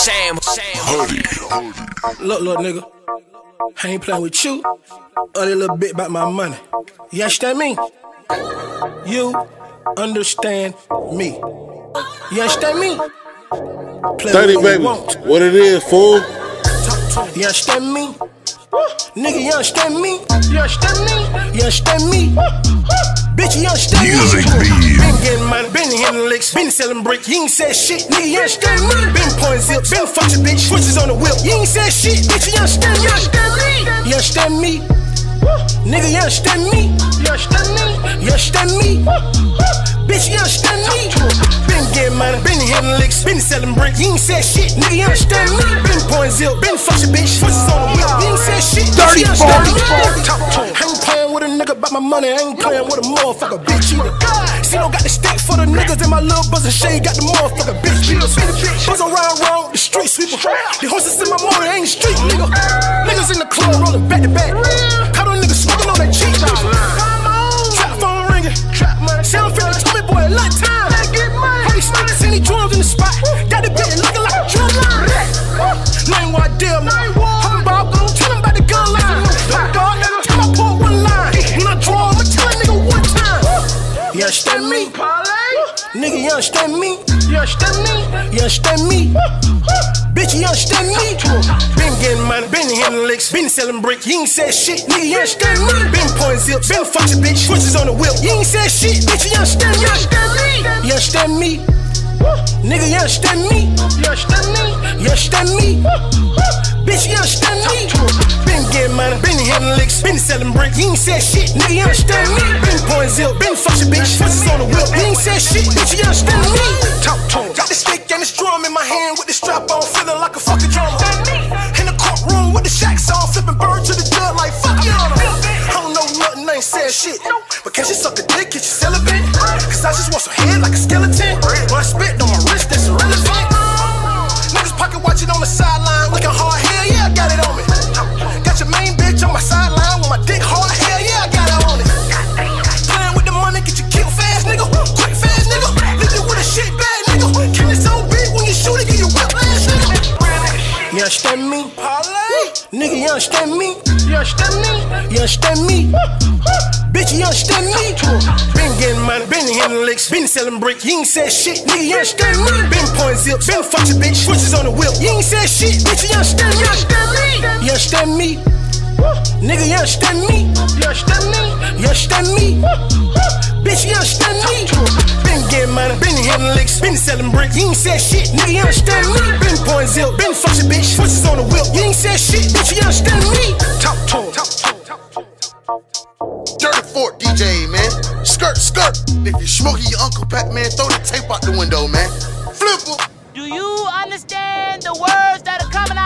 Shame. Look, little nigga, I ain't playing with you. Only a little bit about my money. You understand me? You understand me? You understand me? Play 30, baby. What it is, fool? You understand me? Nigga, you understand me? You understand me? You understand me? Bitch, you understand me? Been getting money, been hitting licks, been selling bricks. You ain't said shit, nigga, you understand me? Been pouring zips, been fucking bitch, switches on the whip. You ain't said shit, bitch, you understand me? You understand me? Nigga, you understand me? You understand me? You understand me? Bitch, you understand me? Been getting money, been hitting licks, been selling bricks. You ain't said shit, nigga, you understand me? Been pouring zip, been fucking bitch, switches on the whip. You ain't said shit, bitch, you understand me? I ain't playing with a nigga about my money, I ain't playing with a motherfucker, bitch either. CeeLo got the stick for the niggas, and my little buzzer Shay got the motherfucker, bitch either. Buzz around the street sweeper. The horses in my motor ain't street, nigga. Niggas in the club rolling back to back. Caught a nigga smoking on that cheap. Trap phone ringing. Sound 50 told me, boy, a lot of time. Heavy snakes, any drums in the spot. Got the bitch looking like a drum line. Name what I deal, man. Hopping Bob, gon' tell him about the gun line. Dog, every time I pull one line. When I draw, I'ma tell a nigga one time. You understand me? Nigga, you understand me? You understand me? You understand me? Bitch, you understand me? Been getting money, been hitting licks, been selling bricks. You ain't said shit, nigga, you understand me? Been pouring zips, been fucking bitch, switches on the whip. You ain't said shit, bitch, you understand me? You understand me? Nigga, you understand me? You understand me? You understand me? Bitch, you understand me? Been getting money, been hitting licks, been selling bricks. You ain't said shit, nigga, you understand me? Been pouring zip, been fucking bitch, switches on the whip. You ain't said shit, bitch, you understand me? Talk to him. Got the stick and the drum in my hand with the strap on, feeling like a fucking drummer. In the courtroom with the shacks on, flipping bird to the judge like fuck you on him. I don't know nothing, I ain't said shit. But can she suck a dick, get you celibate? Cause I just want some head like a skeleton. When I spit on my wrist, that's irrelevant. Niggas pocket watching on the sideline, looking hard, hell yeah, I got it on me. Got your main bitch on my sideline with my dick hard, hell yeah, I got it on it. Playing with the money, get you killed fast, nigga. Quick fast, nigga. Leave you with a shit bag, nigga. Kill it so big when you shoot it, get you whiplash, nigga. You understand me? Nigga, you understand me? You understand me? You understand me? Bitch, you understand me? Been getting money, been hitting licks, been selling bricks. You ain't said shit, nigga, you understand me? Been pouring zips, been fucking bitch, switches on the whip. You ain't said shit, bitch, you understand me? You understand me? Nigga, you understand me? You understand me? You understand me? Bitch, you understand me? Been getting money, been hitting licks, been selling bricks. You ain't said shit, nigga, you understand me? Been pouring zip, been fucking bitch, switches on the whip. You ain't said shit, bitch, you understand me? Talk to him. Dirty Fort DJ, man. Skirt, skirt. If you smoking your Uncle Pat, man, throw the tape out the window, man. Flip 'em. Do you understand the words that are coming out?